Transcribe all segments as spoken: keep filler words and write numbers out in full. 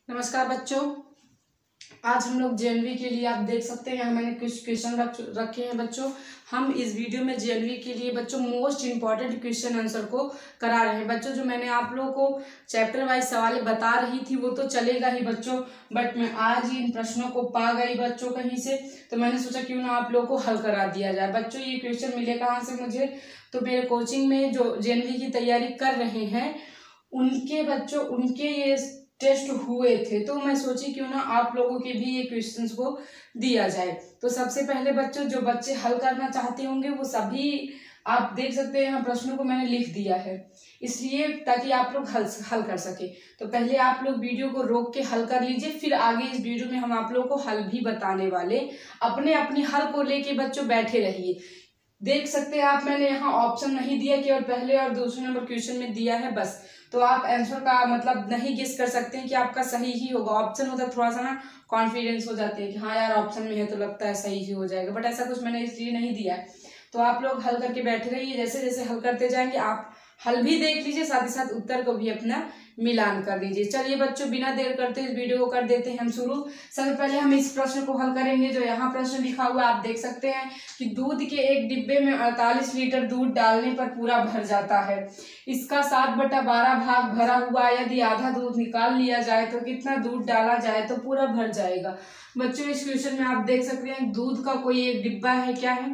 नमस्कार बच्चों, आज हम लोग जेएनवी के लिए आप देख सकते हैं यहाँ मैंने कुछ क्वेश्चन रख रखे हैं बच्चों। हम इस वीडियो में जेएनवी के लिए बच्चों मोस्ट इंपॉर्टेंट क्वेश्चन आंसर को करा रहे हैं बच्चों। जो मैंने आप लोगों को चैप्टर वाइज सवाल बता रही थी वो तो चलेगा ही बच्चों, बट मैं आज ही इन प्रश्नों को पा गई बच्चों कहीं से, तो मैंने सोचा क्यों ना आप लोगों को हल करा दिया जाए। बच्चों ये क्वेश्चन मिले कहाँ से मुझे, तो मेरे कोचिंग में जो जेएनवी की तैयारी कर रहे हैं उनके बच्चों उनके ये टेस्ट हुए थे, तो मैं सोची क्यों ना आप लोगों के भी ये क्वेश्चंस को दिया जाए। तो सबसे पहले बच्चों जो बच्चे हल करना चाहते होंगे वो सभी आप देख सकते हैं यहाँ प्रश्नों को मैंने लिख दिया है, इसलिए ताकि आप लोग हल हल कर सके। तो पहले आप लोग वीडियो को रोक के हल कर लीजिए, फिर आगे इस वीडियो में हम आप लोगों को हल भी बताने वाले। अपने अपनी हल को लेके बच्चों बैठे रहिए। देख सकते हैं आप मैंने यहाँ ऑप्शन नहीं दिया कि और पहले और दूसरे नंबर क्वेश्चन में दिया है बस, तो आप आंसर का मतलब नहीं गेस कर सकते हैं कि आपका सही ही होगा। ऑप्शन होता है थोड़ा सा ना कॉन्फिडेंस हो जाते हैं कि हाँ यार ऑप्शन में है तो लगता है सही ही हो जाएगा, बट ऐसा कुछ मैंने इसलिए नहीं दिया है। तो आप लोग हल करके बैठे रहिए, जैसे जैसे हल करते जाएंगे आप हल भी देख लीजिए, साथ ही साथ उत्तर को भी अपना मिलान कर लीजिए। चलिए बच्चों बिना देर करते इस वीडियो को कर देते हैं हम शुरू। सबसे पहले हम इस प्रश्न को हल करेंगे। जो यहाँ प्रश्न लिखा हुआ है आप देख सकते हैं कि दूध के एक डिब्बे में अड़तालीस लीटर दूध डालने पर पूरा भर जाता है। इसका सात बटा बारह भाग भरा हुआ है। यदि आधा दूध निकाल लिया जाए तो कितना दूध डाला जाए तो पूरा भर जाएगा। बच्चों इस क्वेश्चन में आप देख सकते हैं दूध का कोई एक डिब्बा है, क्या है,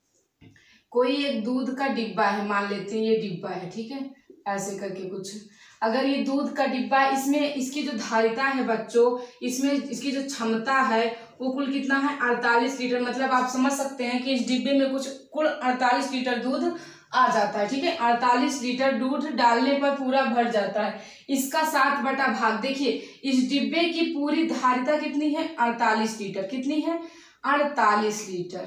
कोई एक दूध का डिब्बा है, मान लेते हैं ये डिब्बा है, ठीक है, ऐसे करके कुछ। अगर ये दूध का डिब्बा, इसमें इसकी जो धारिता है बच्चों, इसमें इसकी जो क्षमता है वो कुल कितना है अड़तालीस लीटर। मतलब आप समझ सकते हैं कि इस डिब्बे में कुछ कुल अड़तालीस लीटर दूध आ जाता है, ठीक है। अड़तालीस लीटर दूध डालने पर पूरा भर जाता है। इसका सात बटा भाग, देखिए इस डिब्बे की पूरी धारिता कितनी है अड़तालीस लीटर, कितनी है अड़तालीस लीटर।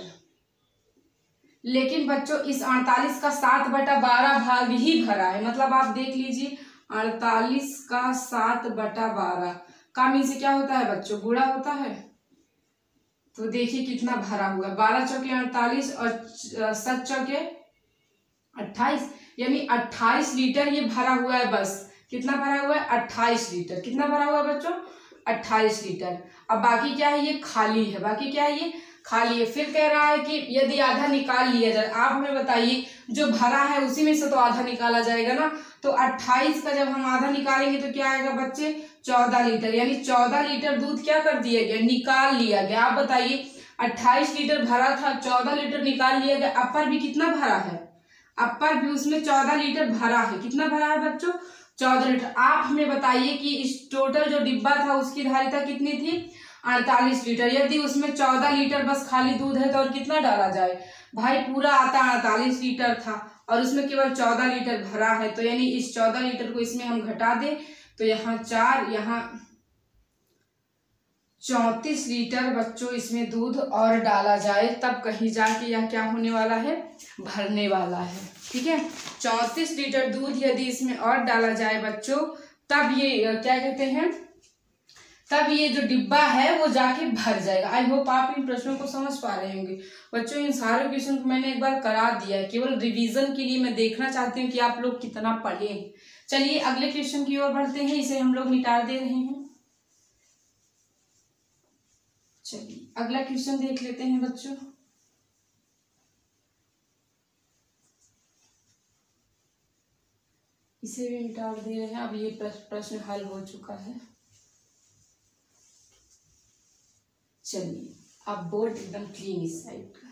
लेकिन बच्चों इस अड़तालीस का सात बटा बारह भाग ही भरा है। मतलब आप देख लीजिए अड़तालीस का सात बटा बारह का मीन से क्या होता है बच्चों, गुणा होता है। तो देखिए कितना भरा हुआ है, बारह चौके अड़तालीस और सात चौके अट्ठाईस, यानी अट्ठाईस लीटर ये भरा हुआ है। बस कितना भरा हुआ है अट्ठाईस लीटर। कितना भरा हुआ है बच्चों अट्ठाईस लीटर। अब बाकी क्या है, ये खाली है, बाकी क्या है ये खाली है। फिर कह रहा है कि यदि आधा निकाल लिया जाए, आप हमें बताइए जो भरा है उसी में से तो आधा निकाला जाएगा ना। तो अट्ठाईस का जब हम आधा निकालेंगे तो क्या आएगा बच्चे चौदह लीटर, यानी चौदह लीटर दूध क्या कर दिया गया, निकाल लिया गया। आप बताइए अट्ठाईस लीटर भरा था, चौदह लीटर निकाल लिया गया। अपर भी कितना भरा है, अपर भी उसमें चौदह लीटर भरा है। कितना भरा है बच्चों चौदह लीटर। आप हमें बताइए कि इस टोटल जो डिब्बा था उसकी धारिता कितनी थी अड़तालीस लीटर। यदि उसमें चौदह लीटर बस खाली दूध है तो और कितना डाला जाए भाई, पूरा आता अड़तालीस लीटर था और उसमें केवल चौदह लीटर भरा है। तो यानी इस चौदह लीटर को इसमें हम घटा दें तो यहाँ चार, यहाँ चौंतीस लीटर बच्चों इसमें दूध और डाला जाए, तब कहीं जाके यह क्या होने वाला है, भरने वाला है, ठीक है। चौंतीस लीटर दूध यदि इसमें और डाला जाए बच्चों, तब ये क्या कहते हैं, तब ये जो डिब्बा है वो जाके भर जाएगा। आई होप आप इन प्रश्नों को समझ पा रहे होंगे बच्चों। इन सारे क्वेश्चन को मैंने एक बार करा दिया है, केवल रिवीजन के लिए मैं देखना चाहती हूँ कि आप लोग कितना पढ़े। चलिए अगले क्वेश्चन की ओर बढ़ते हैं, इसे हम लोग मिटा दे रहे हैं। चलिए अगला क्वेश्चन देख लेते हैं बच्चों। इसे भी मिटा दे रहे हैं, अब ये प्रश्न हल हो चुका है। चलिए अब बोर्ड एकदम क्लीन इस साइड का।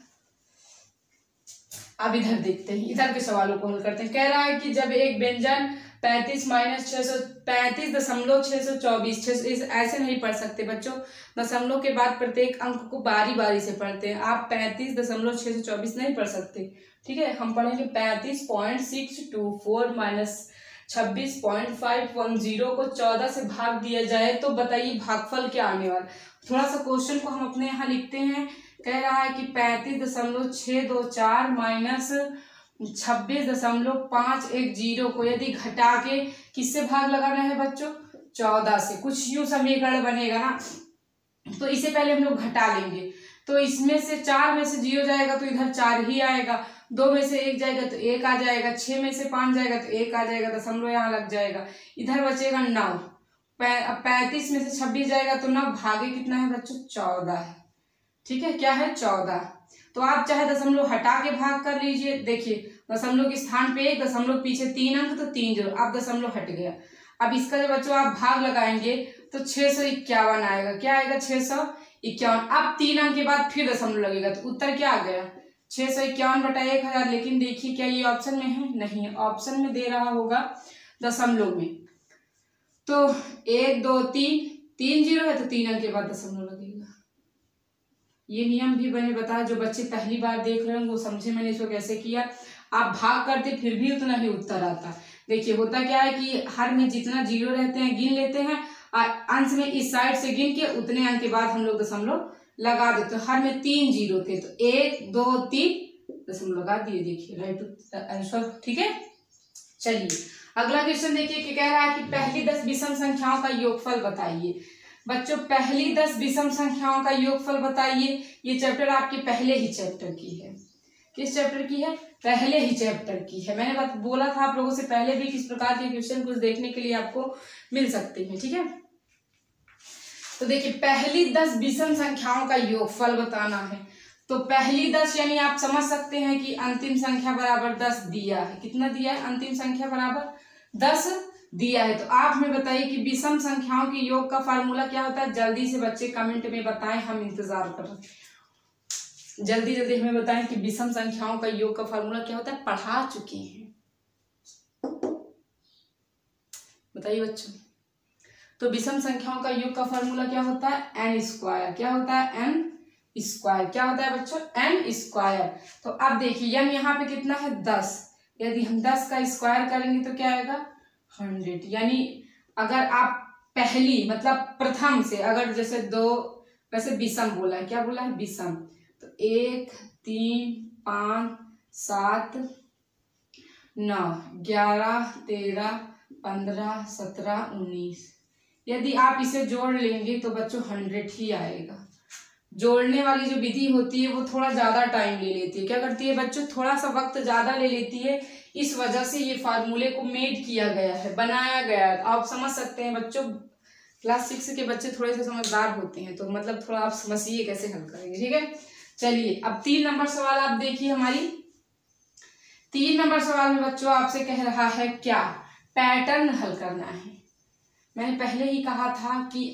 अब इधर देखते हैं, इधर के सवालों को हल करते हैं। कह रहा है कि जब एक व्यंजन पैंतीस माइनस छह सौ पैंतीस दशमलव छह सौ चौबीस छह ऐसे नहीं पढ़ सकते बच्चों, दशमलव के बाद प्रत्येक अंक को बारी बारी से पढ़ते हैं। आप पैंतीस दशमलव छह सौ चौबीस नहीं पढ़ सकते, ठीक है। हम पढ़ेंगे पैंतीस point six two four minus छब्बीस पॉइंट फाइव वन जीरो को चौदह से भाग दिया जाए तो बताइए भागफल क्या आने वाला। थोड़ा सा क्वेश्चन को हम अपने यहाँ लिखते हैं। कह रहा है कि पैंतीस दशमलव छः दो चार माइनस छब्बीस दशमलव पाँच एक जीरो को यदि घटा के किससे भाग लगाना है बच्चों, चौदह से। कुछ यूँ समीकरण बनेगा ना, तो इसे पहले हम लोग घटा लेंगे। तो इसमें से चार में से जीरो जाएगा तो इधर चार ही आएगा, दो में से एक जाएगा तो एक आ जाएगा, छः में से पाँच जाएगा तो एक आ जाएगा, दशमलव यहाँ लग जाएगा, इधर बचेगा नौ। पैंतीस में से छब्बीस जाएगा तो नौ भागे कितना है बच्चों, चौदह है। ठीक है, क्या है, चौदह। तो आप चाहे दशमलव हटा के भाग कर लीजिए। देखिए दशमलव के स्थान पे एक, दशमलव पीछे तीन अंक तो तीन जीरो, अब दशमलव हट गया। अब इसका जो बच्चों आप भाग लगाएंगे तो छह सौ इक्यावन आएगा। क्या आएगा, छह सौ इक्यावन। अब तीन अंक के बाद फिर दशमलव लगेगा तो उत्तर क्या आ गया, छह सौ इक्यावन बटा एक हजार। लेकिन देखिए क्या ये ऑप्शन में है, नहीं है, ऑप्शन में दे रहा होगा दशमलव में। तो एक दो तीन, तीन जीरो है तो तीन अंक के बाद दशमलव लगेगा। ये नियम भी मैंने बताया, जो बच्चे पहली बार देख रहे हैं वो समझे मैंने इसको कैसे किया। आप भाग करते फिर भी उतना ही उत्तर आता। देखिए होता क्या है कि हर में जितना जीरो रहते हैं गिन लेते हैं, और अंश में इस साइड से गिन के उतने अंक के बाद हम लोग दशमलव लगा देते हैं। हर में तीन जीरो थे तो एक दो तीन दशमलव लगा दिए। देखिए राइट आंसर। ठीक है, चलिए अगला क्वेश्चन देखिए कि कह रहा है कि पहली दस विषम संख्याओं का योगफल बताइए। बच्चों पहली दस विषम संख्याओं का योगफल बताइए, ये चैप्टर आपके पहले ही चैप्टर की है। किस चैप्टर की है, पहले ही चैप्टर की है। मैंने बात बोला था आप लोगों से पहले भी किस प्रकार के क्वेश्चन कुछ देखने के लिए आपको मिल सकते हैं। ठीक है, तो देखिए पहली दस विषम संख्याओं का योगफल बताना है। तो पहली दस यानी आप समझ सकते हैं कि अंतिम संख्या बराबर दस दिया है। कितना दिया है, अंतिम संख्या बराबर दस दिया है। तो आप हमें बताइए कि विषम संख्याओं के योग का फार्मूला क्या होता है। जल्दी से बच्चे कमेंट में बताएं, हम इंतजार कर रहे हैं। जल्दी जल्दी हमें बताएं कि विषम संख्याओं का योग का फार्मूला क्या होता है। पढ़ा चुके हैं, बताइए बच्चों। तो विषम संख्याओं का योग का फार्मूला क्या होता है, एन स्क्वायर। क्या होता है, एन स्क्वायर। क्या होता है बच्चों, एन स्क्वायर। तो अब देखिए एन यहाँ पे कितना है, दस। यदि हम दस का स्क्वायर करेंगे तो क्या आएगा, हंड्रेड। यानी अगर आप पहली मतलब प्रथम से, अगर जैसे दो, वैसे विषम बोला है, क्या बोला है, विषम। तो एक तीन पाँच सात नौ ग्यारह तेरह पंद्रह सत्रह उन्नीस, यदि आप इसे जोड़ लेंगे तो बच्चों हंड्रेड ही आएगा। जोड़ने वाली जो विधि होती है वो थोड़ा ज्यादा टाइम ले लेती है। क्या करती है बच्चों, थोड़ा सा वक्त ज्यादा ले लेती है। इस वजह से ये फार्मूले को मेड किया गया है, बनाया गया है। आप समझ सकते हैं बच्चों, क्लास सिक्स के बच्चे थोड़े से समझदार होते हैं, तो मतलब थोड़ा आप समझिए कैसे हल करेंगे। ठीक है, चलिए अब तीन नंबर सवाल आप देखिए। हमारी तीन नंबर सवाल में बच्चों आपसे कह रहा है क्या, पैटर्न हल करना है। मैंने पहले ही कहा था कि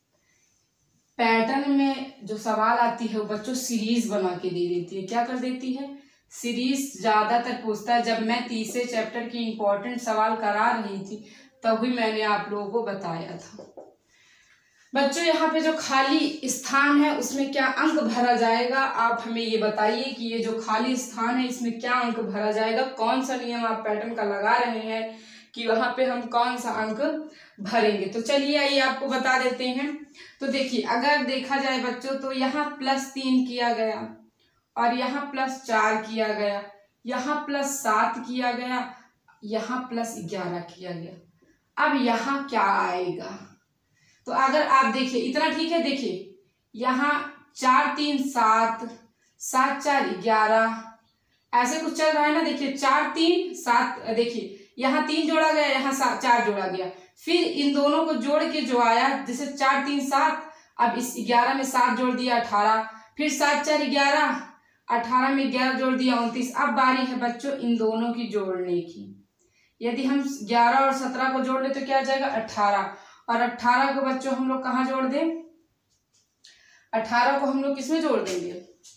पैटर्न में जो सवाल आती है वो बच्चों सीरीज बना के दे देती है। क्या कर देती है, सीरीज ज्यादातर पूछता है। जब मैं तीसरे चैप्टर की इंपॉर्टेंट सवाल करा रही थी तभी मैंने आप लोगों को बताया था। बच्चों यहाँ पे जो खाली स्थान है उसमें क्या अंक भरा जाएगा, आप हमें ये बताइए कि ये जो खाली स्थान है इसमें क्या अंक भरा जाएगा। कौन सा नियम आप पैटर्न का लगा रहे हैं कि वहां पे हम कौन सा अंक भरेंगे। तो चलिए आइए आपको बता देते हैं। तो देखिए अगर देखा जाए बच्चों तो यहाँ प्लस तीन किया गया और यहाँ प्लस चार किया गया, यहाँ प्लस सात किया गया, यहाँ प्लस ग्यारह किया गया। अब यहाँ क्या आएगा, तो अगर आप देखिए इतना ठीक है। देखिए यहाँ चार तीन सात, सात चार ग्यारह, ऐसे कुछ चल रहा है ना। देखिए चार तीन सात, देखिए यहाँ तीन जोड़ा गया, यहाँ चार जोड़ा गया, फिर इन दोनों को जोड़ के जो आया, जैसे चार तीन सात, अब इस ग्यारह में सात जोड़ दिया अठारह, फिर सात चार ग्यारह, अठारह में ग्यारह जोड़ दिया उनतीस। अब बारी है बच्चों इन दोनों की जोड़ने की। यदि हम ग्यारह और सत्रह को जोड़ ले तो क्या आ जाएगा, अठारह। और अठारह को बच्चों हम लोग कहाँ जोड़ दें, अठारह को हम लोग किसमें जोड़ देंगे,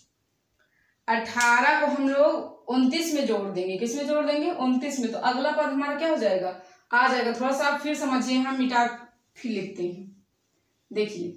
अठारह को हम लोग उनतीस में जोड़ देंगे। किस में जोड़ देंगे, उनतीस में। तो अगला पद हमारा क्या हो जाएगा, आ जाएगा। थोड़ा सा आप फिर समझिए, हम मिटा फिर लिखते हैं। देखिए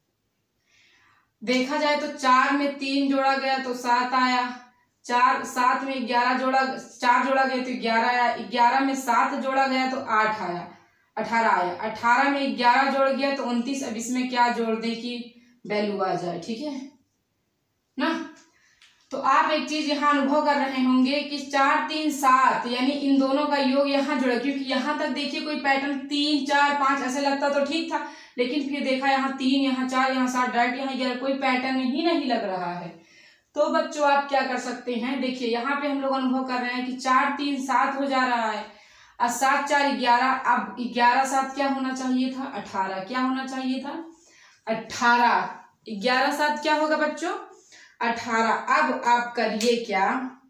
देखा जाए तो चार में तीन जोड़ा गया तो सात आया, चार सात में ग्यारह जोड़ा, चार जोड़ा गया तो ग्यारह आया, ग्यारह में सात जोड़ा गया तो आठ आया, अठारह आया, अठारह में ग्यारह जोड़ गया तो उनतीस। अब इसमें क्या जोड़ दें कि वैल्यू आ जाए, ठीक है ना। तो आप एक चीज यहाँ अनुभव कर रहे होंगे कि चार तीन सात यानी इन दोनों का योग यहाँ जुड़ा, क्योंकि यहाँ तक देखिए कोई पैटर्न तीन चार पांच ऐसे लगता तो ठीक था, लेकिन फिर देखा यहाँ तीन, यहाँ चार, यहाँ सात, डायरेक्ट यहाँ ग्यारह, कोई पैटर्न ही नहीं लग रहा है। तो बच्चों आप क्या कर सकते हैं, देखिए यहाँ पे हम लोग अनुभव कर रहे हैं कि चार तीन सात हो जा रहा है। अब सात चार ग्यारह, अब ग्यारह सात क्या होना चाहिए था, अठारह। क्या होना चाहिए था, अठारह। ग्यारह सात क्या होगा बच्चों, अठारह। अब आप करिए क्या,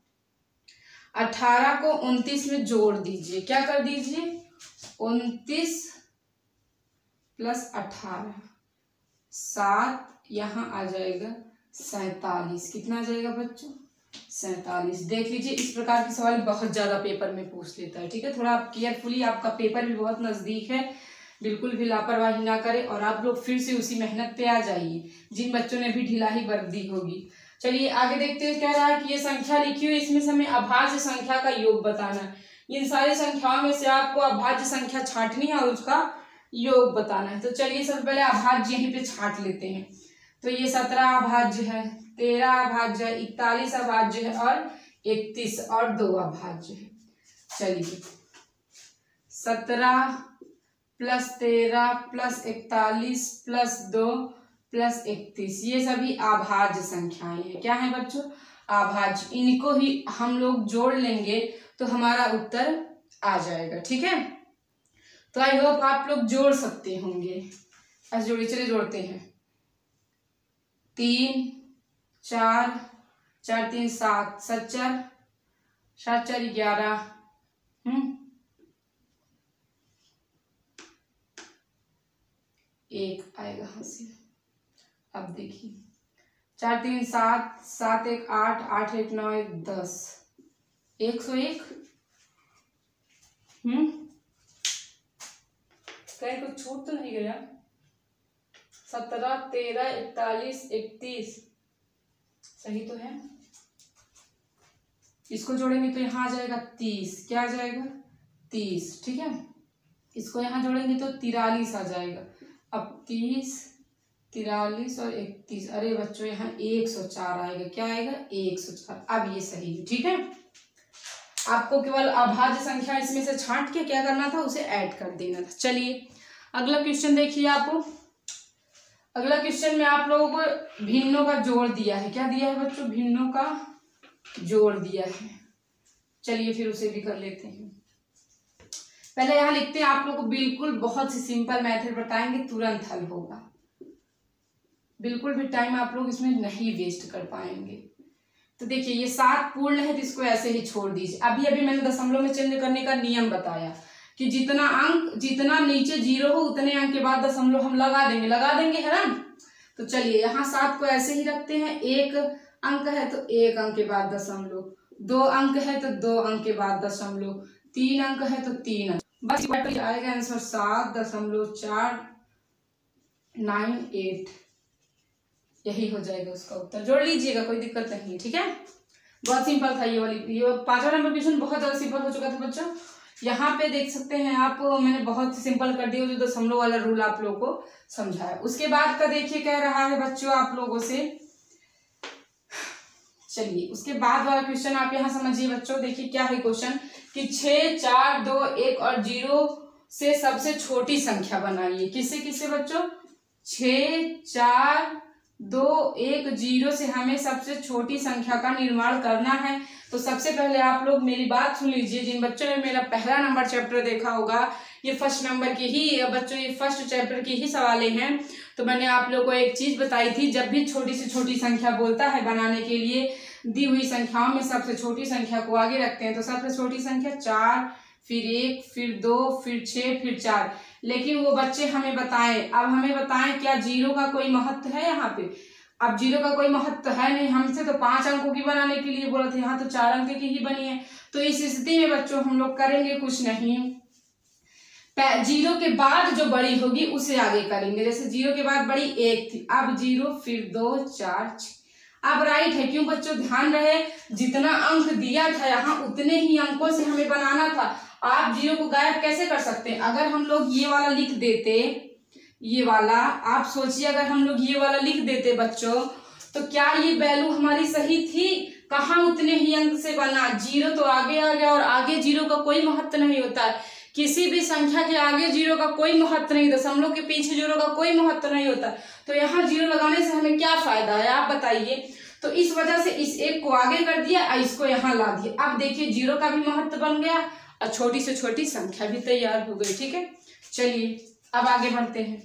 अठारह को उनतीस में जोड़ दीजिए। क्या कर दीजिए, उनतीस प्लस अठारह, सात, यहाँ आ जाएगा सैतालीस। कितना आ जाएगा बच्चों, सैतालीस। देख लीजिए, इस प्रकार के सवाल बहुत ज्यादा पेपर में पूछ लेता है। ठीक है, थोड़ा आप केयरफुली, आपका पेपर भी बहुत नजदीक है, बिल्कुल भी लापरवाही ना करें और आप लोग फिर से उसी मेहनत पे आ जाइए जिन बच्चों ने भी ढिलाई बरत दी होगी। चलिए आगे देखते हैं। कह रहा है कि ये संख्या लिखी हुई, इसमें से हमें अभाज्य संख्या का योग बताना है। इन सारी संख्याओं में से आपको अभाज्य संख्या छांटनी है और उसका योग बताना है। तो चलिए सबसे पहले अभाज्य यहीं पे छांट लेते हैं। तो ये सत्रह अभाज्य है, तेरह अभाज्य है, इकतालीस अभाज्य है और इकतीस और दो अभाज्य है। चलिए सत्रह प्लस तेरह प्लस इकतालीस प्लस दो प्लस इकतीस, ये सभी अभाज्य संख्याएं हैं। क्या है बच्चों, अभाज्य। इनको ही हम लोग जोड़ लेंगे तो हमारा उत्तर आ जाएगा। ठीक है, तो आई होप आप लोग जोड़ सकते होंगे। ऐसे जोड़िए, चलिए जोड़ते हैं। तीन चार, चार तीन सात, सात चार, सात चार ग्यारह, हम्म एक आएगा यहाँ से। अब देखिए, चार तीन सात, सात एक आठ, आठ एक नौ, एक दस, एक सौ एक। हम्म कहीं कुछ छूट तो नहीं गया। सत्रह, तेरह, इकतालीस, इकतीस, सही तो है। इसको जोड़ेंगे तो यहाँ आ जाएगा तीस। क्या आ जाएगा, तीस। ठीक है, इसको यहाँ जोड़ेंगे तो तिरालीस आ जाएगा। अब तीस, तिरालीस और इकतीस, अरे बच्चों यहाँ एक सौ चार आएगा। क्या आएगा, एक सौ चार। अब ये सही है। ठीक है, आपको केवल अभाज्य संख्या इसमें से छांट के क्या करना था, उसे ऐड कर देना था। चलिए अगला क्वेश्चन देखिए। आप अगला क्वेश्चन में आप लोगों को भिन्नों का जोड़ दिया है। क्या दिया है बच्चों, भिन्नों का जोड़ दिया है। चलिए फिर उसे भी कर लेते हैं। पहले यहाँ लिखते हैं, आप लोग को बिल्कुल बहुत सी सिंपल मेथड बताएंगे, तुरंत हल होगा। बिल्कुल भी टाइम आप लोग इसमें नहीं वेस्ट कर पाएंगे। तो देखिए ये सात पूर्ण है तो इसको ऐसे ही छोड़ दीजिए। अभी अभी मैंने दशमलव में चेंज करने का नियम बताया कि जितना अंक, जितना नीचे जीरो हो उतने अंक के बाद दशमलव हम लगा देंगे, लगा देंगे है ना। तो चलिए यहाँ सात को ऐसे ही रखते हैं। एक अंक है तो एक अंक के बाद दशमलव, दो अंक है तो दो अंक के बाद दशमलव, तीन अंक है तो तीन अंक। बस आएगा आंसर सात दशमलव चार नाइन एट, यही हो जाएगा उसका उत्तर। जोड़ लीजिएगा, कोई दिक्कत नहीं। ठीक है, बहुत सिंपल था ये वाली। ये पांचवा नंबर क्वेश्चन बहुत ज्यादा सिंपल हो चुका था बच्चों। यहाँ पे देख सकते हैं आप, मैंने बहुत सिंपल कर दिया, जो दशमलव वाला रूल आप लोगों को समझाया। उसके बाद का देखिए कह रहा है बच्चों आप लोगों से, चलिए उसके बाद वाला क्वेश्चन आप यहाँ समझिए बच्चों। देखिए क्या है क्वेश्चन कि छः, चार, दो, एक और जीरो से सबसे छोटी संख्या बनाइए। किससे किससे बच्चों, छः, चार, दो, एक, जीरो से हमें सबसे छोटी संख्या का निर्माण करना है। तो सबसे पहले आप लोग मेरी बात सुन लीजिए। जिन बच्चों ने मेरा पहला नंबर चैप्टर देखा होगा, ये फर्स्ट नंबर की ही बच्चों, ये फर्स्ट चैप्टर की ही सवालें हैं। तो मैंने आप लोगों को एक चीज बताई थी, जब भी छोटी से छोटी संख्या बोलता है बनाने के लिए, दी हुई संख्याओं में सबसे छोटी संख्या को आगे रखते हैं। तो सबसे छोटी संख्या चार, फिर एक, फिर दो, फिर छः, फिर चार। लेकिन वो बच्चे हमें बताएं, अब हमें बताएं क्या जीरो का कोई महत्व है यहाँ पे। अब जीरो का कोई महत्व है नहीं, हमसे तो पांच अंकों की बनाने के लिए बोला था, यहाँ तो चार अंक की ही बनी है। तो इस स्थिति में बच्चों हम लोग करेंगे कुछ नहीं, जीरो के बाद जो बड़ी होगी उसे आगे करेंगे। जैसे जीरो के बाद बड़ी एक थी, अब जीरो, फिर दो, चार, छह। अब राइट है, क्यों बच्चों, ध्यान रहे जितना अंक दिया था यहाँ उतने ही अंकों से हमें बनाना था। आप जीरो को गायब कैसे कर सकते हैं, अगर हम लोग ये वाला लिख देते, ये वाला आप सोचिए, अगर हम लोग ये वाला लिख देते बच्चों, तो क्या ये वैल्यू हमारी सही थी, कहाँ उतने ही अंक से बना। जीरो तो आगे आ गया और आगे जीरो का कोई महत्व नहीं होता है। किसी भी संख्या के आगे जीरो का कोई महत्व नहीं, दशमलव के पीछे जीरो का कोई महत्व नहीं होता। तो यहाँ जीरो लगाने से हमें क्या फायदा है आप बताइए। तो इस वजह से इस एक को आगे कर दिया और इसको यहाँ ला दिया। अब देखिए जीरो का भी महत्व बन गया, और छोटी से छोटी संख्या भी तैयार हो गई। ठीक है, चलिए अब आगे बढ़ते हैं।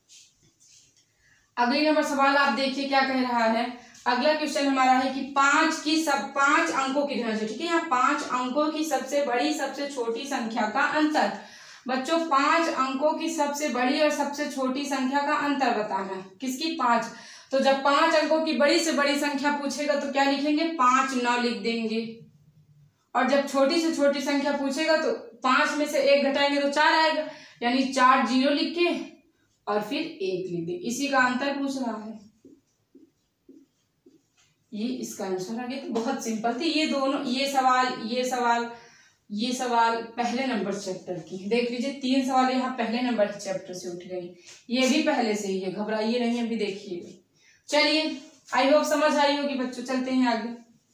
अगले नंबर सवाल आप देखिए क्या कह रहा है। अगला क्वेश्चन हमारा है कि पांच की सब पांच अंकों की, ध्यान से, ठीक है, यहाँ पांच अंकों की सबसे बड़ी सबसे छोटी संख्या का अंतर। बच्चों पांच अंकों की सबसे बड़ी और सबसे छोटी संख्या का अंतर बताना है। किसकी? पांच। तो जब पांच अंकों की बड़ी से बड़ी संख्या पूछेगा तो क्या लिखेंगे? पांच नौ लिख देंगे। और जब छोटी से छोटी संख्या पूछेगा तो पांच में से एक घटाएंगे तो चार आएगा, यानी चार जीरो लिख के और फिर एक लिख देंगे। इसी का अंतर पूछ रहा है, ये इसका आंसर आ गया। तो बहुत सिंपल थी ये दोनों, ये सवाल ये सवाल ये सवाल पहले नंबर चैप्टर की। देख लीजिए तीन सवाल यहाँ पहले नंबर के चैप्टर से उठ गई। ये भी पहले से ही है, घबराइए नहीं, अभी देखिए। चलिए आई होप समझ आई होगी बच्चों। चलते हैं आगे।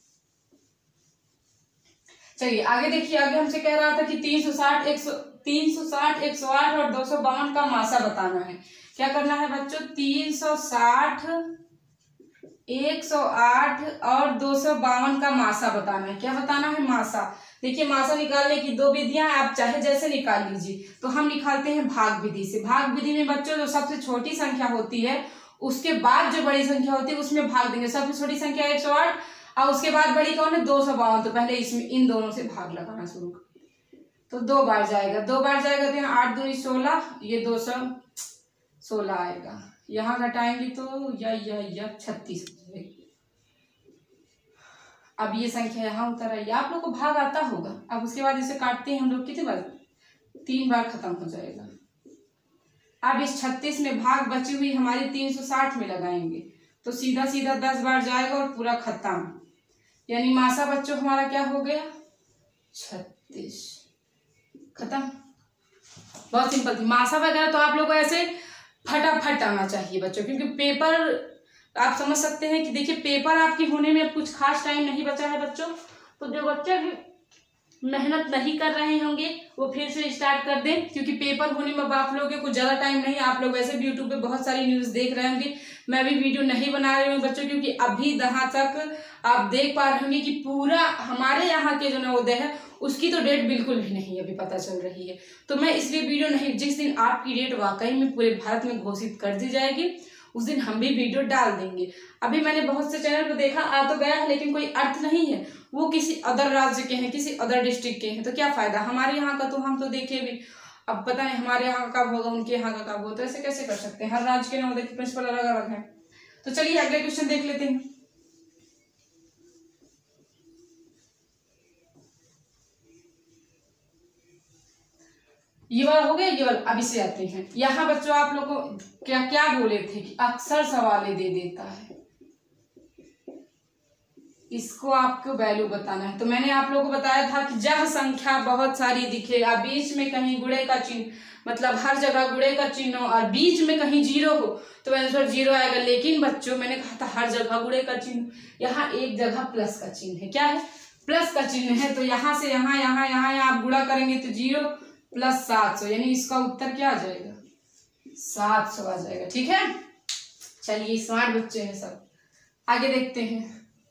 चलिए आगे देखिए। आगे हमसे कह रहा था कि तीन सौ साठ एक सौ तीन सौ साठ एक सौ आठ और दो सौ बावन का मासा बताना है। क्या करना है बच्चों? तीन सौ साठ एक सौ आठ और दो सौ बावन का मासा बताना है। क्या बताना है? मासा। देखिए मासा निकालने की दो विधियां, आप चाहे जैसे निकाल लीजिए। तो हम निकालते हैं भाग विधि से। भाग विधि में बच्चों जो सबसे छोटी संख्या होती है उसके बाद जो बड़ी संख्या होती है उसमें भाग देंगे। सबसे छोटी संख्या एक सौ आठ और उसके बाद बड़ी कौन है? दो सौ बावन। तो पहले इसमें इन दोनों से भाग लगाना शुरू कर, तो दो बार जाएगा, दो बार जाएगा तो यहाँ आठ दूनी सोलह, ये दो सौ सोलह आएगा। यहाँ घटाएंगे तो या या या छत्तीस हो जाएगी। अब ये संख्या यहाँ उतर आई। आप लोग को भाग आता होगा। अब उसके बाद इसे काटते हैं हम लोग, कितने बार? तीन बार खत्म हो जाएगा। अब इस छत्तीस में भाग बची हुई हमारी तीन सौ साठ में लगाएंगे तो सीधा सीधा दस बार जाएगा और पूरा खत्म। यानी मासा बच्चों हमारा क्या हो गया? छत्तीस। खत्म। बहुत सिंपल थी। मासा वगैरह तो आप लोग को ऐसे फटाफट आना चाहिए बच्चों, क्योंकि पेपर आप समझ सकते हैं कि देखिए पेपर आपके होने में कुछ खास टाइम नहीं बचा है बच्चों। तो जो बच्चे भी मेहनत नहीं कर रहे होंगे वो फिर से स्टार्ट कर दें, क्योंकि पेपर होने में आप लोगों के कुछ ज़्यादा टाइम नहीं। आप लोग वैसे भी यूट्यूब पे बहुत सारी न्यूज़ देख रहे होंगे। मैं भी वीडियो नहीं बना रही हूँ बच्चों, क्योंकि अभी यहाँ तक आप देख पा रहे होंगे कि पूरा हमारे यहाँ के जो नवोदय है उसकी तो डेट बिल्कुल भी नहीं अभी पता चल रही है। तो मैं इसलिए वीडियो नहीं, जिस दिन आपकी डेट वाकई में पूरे भारत में घोषित कर दी जाएगी उस दिन हम भी वीडियो डाल देंगे। अभी मैंने बहुत से चैनल पर देखा, आ तो गया है लेकिन कोई अर्थ नहीं है, वो किसी अदर राज्य के हैं, किसी अदर डिस्ट्रिक्ट के हैं, तो क्या फायदा? हमारे यहाँ का तो हम तो देखे भी, अब पता नहीं हमारे यहाँ का कब होगा, उनके यहाँ का कब होगा, तो ऐसे कैसे कर सकते हैं? हर राज्य के नवोदय के प्रिंसिपल अलग अलग है। तो चलिए अगले क्वेश्चन देख लेते हैं। ये वाला हो गया, ये वाला। अब इसे आते हैं। यहाँ बच्चों आप लोगों को क्या क्या बोले थे कि अक्सर सवाल दे देता है, इसको आपको वैल्यू बताना है। तो मैंने आप लोगों को बताया था कि जब संख्या बहुत सारी दिखे और बीच में कहीं गुणे का चिन्ह, मतलब हर जगह गुणे का चिन्ह हो और बीच में कहीं जीरो हो तो आंसर जीरो आएगा। लेकिन बच्चों मैंने कहा था हर जगह गुणे का चिन्ह, यहाँ एक जगह प्लस का चिन्ह है। क्या है? प्लस का चिन्ह है। तो यहाँ से यहाँ यहाँ यहाँ यहाँ आप गुणा करेंगे तो जीरो प्लस सात सौ, यानी इसका उत्तर क्या आ जाएगा? सात सौ आ जाएगा। ठीक है, चलिए स्मार्ट बच्चे हैं सब। आगे देखते हैं।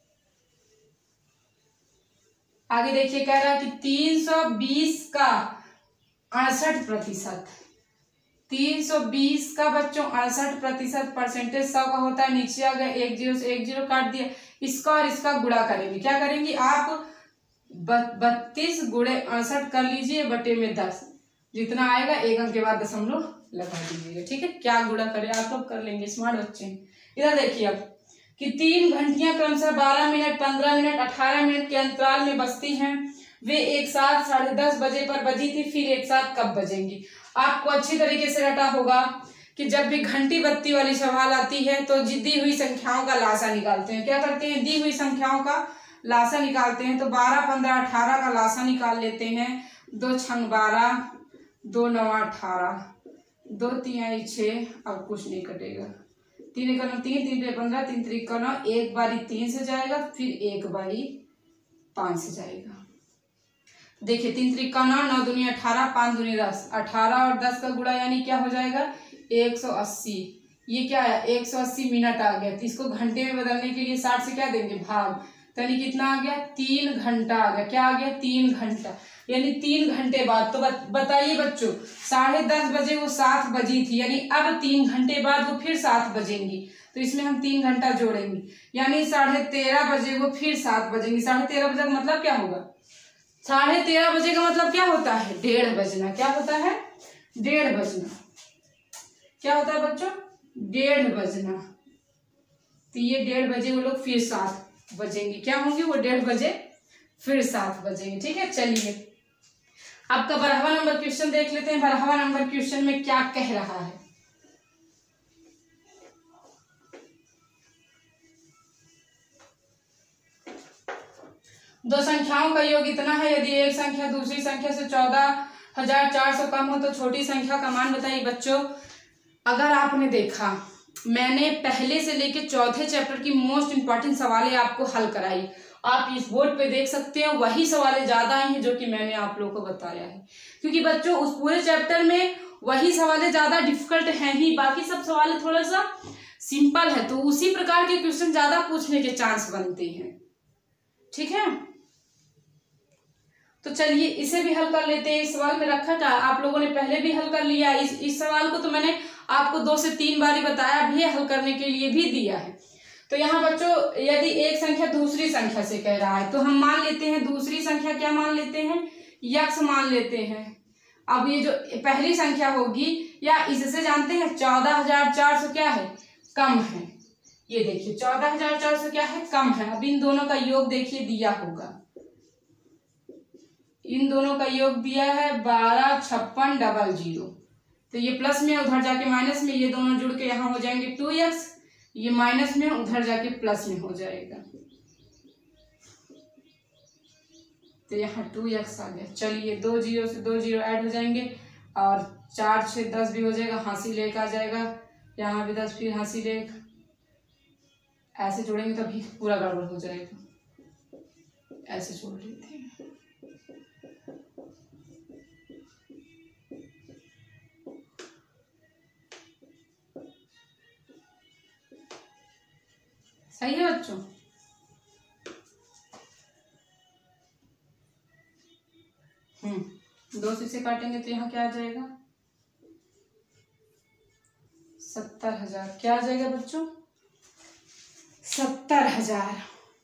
आगे देखिए कह रहा है कि तीन सौ बीस का अड़सठ प्रतिशत तीन सौ बीस का बच्चों अड़सठ प्रतिशत परसेंटेज सौ का होता है। नीचे आ गया, एक जीरो से एक जीरो काट दिया, इसका और इसका गुणा करेंगे। क्या करेंगे आप? बत्तीस गुणे अड़सठ कर लीजिए बटे में दस, जितना आएगा एक अंक के बाद दशमलव लगा दीजिएगा। ठीक है, क्या गुणा करें आप लोग कर लेंगे, स्मार्ट बच्चे। इधर देखिए अब कि तीन घंटियां क्रमशः बारह मिनट पंद्रह मिनट अठारह मिनट के अंतराल में बजती हैं। वे एक साथ साढ़े दस बजे पर बजी थी, फिर एक साथ कब बजेंगी? आपको अच्छी तरीके से रटा होगा कि जब भी घंटी बत्ती वाली सवाल आती है तो दी हुई संख्याओं का लासा निकालते हैं। क्या करते हैं? दी हुई संख्याओं का लासा निकालते हैं। तो बारह पंद्रह अठारह का लासा निकाल लेते हैं। दो छंग बारह, दो नौ अठारह, दो तिहाई छः, अब कुछ नहीं कटेगा। तीन एक नौ तीन, तीन पंद्रह, तीन त्रिक नौ, एक बारी तीन से जाएगा, फिर एक बारी पाँच से जाएगा। देखिए तीन त्रिक नौ, नौ दूनी अठारह, पाँच दूनी दस, अठारह और दस का गुणा यानी क्या हो जाएगा? एक सौ अस्सी। ये क्या है? एक सौ अस्सी मिनट आ गया। तो इसको घंटे में बदलने के लिए साठ से क्या देंगे? भाग। तो यानी कितना आ गया? तीन घंटा आ गया। क्या आ गया? तीन घंटा। यानी तीन घंटे बाद। तो बताइए बच्चों, साढ़े दस बजे वो सात बजी थी, यानी अब तीन घंटे बाद वो फिर सात बजेंगी, तो इसमें हम तीन घंटा जोड़ेंगे, यानी साढ़े तेरह बजे वो फिर सात बजेंगी। साढ़े तेरह बजे का मतलब क्या होगा? साढ़े तेरह बजे का मतलब क्या होता है? डेढ़ बजना। क्या होता है? डेढ़ बजना। क्या होता है बच्चों? डेढ़ बजना। तो ये डेढ़ बजे वो लोग फिर सात बजेंगे। क्या होंगे? वो डेढ़ बजे फिर सात बजेंगे। ठीक है, चलिए आपका बारहवां नंबर क्वेश्चन देख लेते हैं। बारहवां नंबर क्वेश्चन में क्या कह रहा है? दो संख्याओं का योग इतना है, यदि एक संख्या दूसरी संख्या से चौदह हजार चार सौ कम हो तो छोटी संख्या का मान बताइए। बच्चों, अगर आपने देखा, मैंने पहले से लेके चौथे चैप्टर की मोस्ट इंपॉर्टेंट सवालें आपको हल कराई। आप इस बोर्ड पे देख सकते हैं, वही सवालें ज्यादा आई हैं जो कि मैंने आप लोगों को बताया है, क्योंकि बच्चों उस पूरे चैप्टर में वही सवालें ज्यादा डिफिकल्ट हैं ही, बाकी सब सवालें थोड़ा सा सिंपल है, तो उसी प्रकार के क्वेश्चन ज्यादा पूछने के चांस बनते हैं। ठीक है, तो चलिए इसे भी हल कर लेते हैं। इस सवाल में रखा था, आप लोगों ने पहले भी हल कर लिया। इस इस सवाल को तो मैंने आपको दो से तीन बार ही बताया भी है, हल करने के लिए भी दिया है। तो यहाँ बच्चों, यदि एक संख्या दूसरी संख्या से कह रहा है तो हम मान लेते हैं दूसरी संख्या, क्या मान लेते हैं? यक्स मान लेते हैं। अब ये जो पहली संख्या होगी, या इससे जानते हैं चौदह हजार चार सौ क्या है? कम है। ये देखिए चौदह हजार चार सौ क्या है? कम है। अब इन दोनों का योग देखिए दिया होगा, इन दोनों का योग दिया है बारह छप्पन डबल जीरो। तो ये प्लस में, उधर जाके माइनस में, ये दोनों जुड़ के यहाँ हो जाएंगे टू एक्स, ये माइनस में, उधर जाके प्लस में हो जाएगा, तो यहाँ टू एक्स आ गया। चलिए दो जीरो से दो जीरो ऐड हो जाएंगे, और चार छः दस भी हो जाएगा, हांसी लेक आ जाएगा, यहाँ भी दस, फिर हांसी लेक, ऐसे जोड़ेंगे तभी पूरा गड़बड़ हो जाएगा। ऐसे जोड़ लेते हैं। सही है बच्चों? हम्म दो से काटेंगे तो यहाँ क्या आ जाएगा? सत्तर हजार। क्या आ जाएगा बच्चों? सत्तर हजार।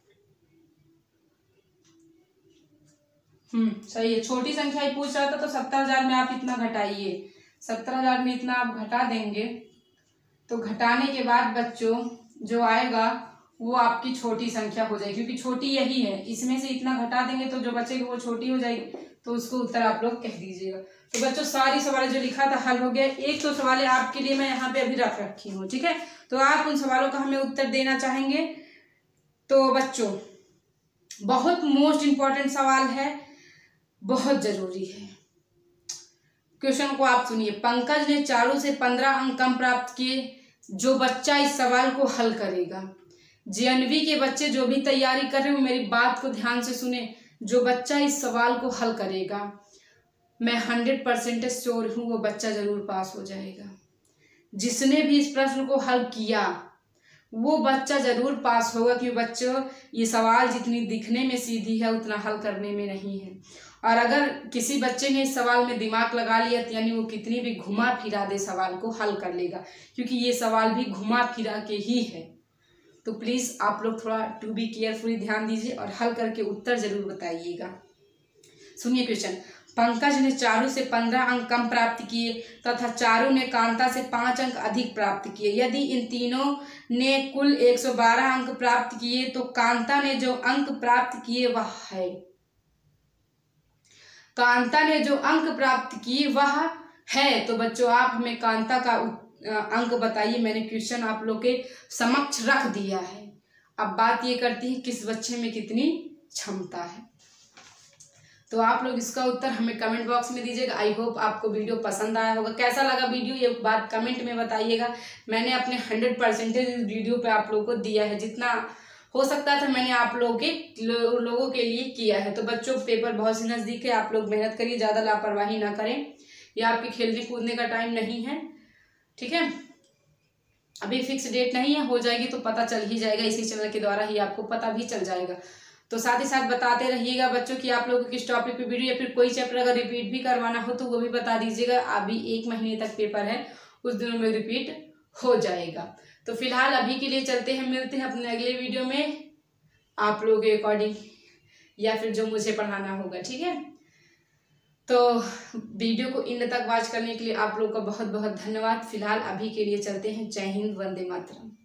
हम्म सही है। छोटी संख्या ही पूछ रहा था, तो सत्तर हजार में आप इतना घटाइए। सत्तर हजार में इतना आप घटा देंगे, तो घटाने के बाद बच्चों जो आएगा वो आपकी छोटी संख्या हो जाएगी, क्योंकि छोटी यही है। इसमें से इतना घटा देंगे तो जो बचेगी वो छोटी हो जाएगी, तो उसको उत्तर आप लोग कह दीजिएगा। तो बच्चों सारी सवालें जो लिखा था हल हो गया। एक तो सवालें आपके लिए मैं यहाँ पे अभी रख रखी हूँ, ठीक है, तो आप उन सवालों का हमें उत्तर देना चाहेंगे। तो बच्चों बहुत मोस्ट इंपॉर्टेंट सवाल है, बहुत जरूरी है। क्वेश्चन को आप सुनिए। पंकज ने चारों से पंद्रह अंक कम प्राप्त किए। जो बच्चा इस सवाल को हल करेगा, जेएनवी के बच्चे जो भी तैयारी कर रहे हो मेरी बात को ध्यान से सुने। जो बच्चा इस सवाल को हल करेगा, मैं हंड्रेड परसेंट श्योर हूँ वो बच्चा जरूर पास हो जाएगा। जिसने भी इस प्रश्न को हल किया वो बच्चा जरूर पास होगा, क्योंकि बच्चों ये सवाल जितनी दिखने में सीधी है उतना हल करने में नहीं है। और अगर किसी बच्चे ने इस सवाल में दिमाग लगा लिया तो यानी वो कितनी भी घुमा फिरा दे सवाल को हल कर लेगा, क्योंकि ये सवाल भी घुमा फिरा के ही है। तो प्लीज़ आप लोग थोड़ा टू बी केयरफुली ध्यान दीजिए और हल करके उत्तर जरूर बताइएगा। सुनिए क्वेश्चन। पंकज ने चारू से पंद्रह अंक कम प्राप्त किए तथा चारू ने कांता से पाँच अंक अधिक प्राप्त किए। यदि इन तीनों ने कुल एक सौ बारह अंक प्राप्त किए तो कांता ने जो अंक प्राप्त किए वह है कांता ने जो अंक प्राप्त किए वह है। तो बच्चों आप हमें कांता का अंक बताइए। मैंने क्वेश्चन आप लोग के समक्ष रख दिया है। अब बात ये करती है किस बच्चे में कितनी क्षमता है। तो आप लोग इसका उत्तर हमें कमेंट बॉक्स में दीजिएगा। आई होप आपको वीडियो पसंद आया होगा। कैसा लगा वीडियो ये बात कमेंट में बताइएगा। मैंने अपने हंड्रेड परसेंटेज इस वीडियो पे आप लोगों को दिया है, जितना हो सकता था मैंने आप लोगों के लो, लोगों के लिए किया है। तो बच्चों पेपर बहुत से नज़दीक है, आप लोग मेहनत करिए, ज़्यादा लापरवाही ना करें। ये आपके खेलने कूदने का टाइम नहीं है, ठीक है। अभी फिक्स डेट नहीं है, हो जाएगी तो पता चल ही जाएगा, इसी चैनल के द्वारा ही आपको पता भी चल जाएगा। तो साथ ही साथ बताते रहिएगा बच्चों कि आप लोगों को किस टॉपिक पे वीडियो या फिर कोई चैप्टर अगर रिपीट भी करवाना हो तो वो भी बता दीजिएगा। अभी एक महीने तक पेपर है, उस दिनों में रिपीट हो जाएगा। तो फिलहाल अभी के लिए चलते हैं, मिलते हैं अपने अगले वीडियो में आप लोगों के अकॉर्डिंग या फिर जो मुझे पढ़ाना होगा, ठीक है। तो वीडियो को इन तक वॉच करने के लिए आप लोग का बहुत बहुत धन्यवाद। फिलहाल अभी के लिए चलते हैं। जय हिंद, वंदे मातरम।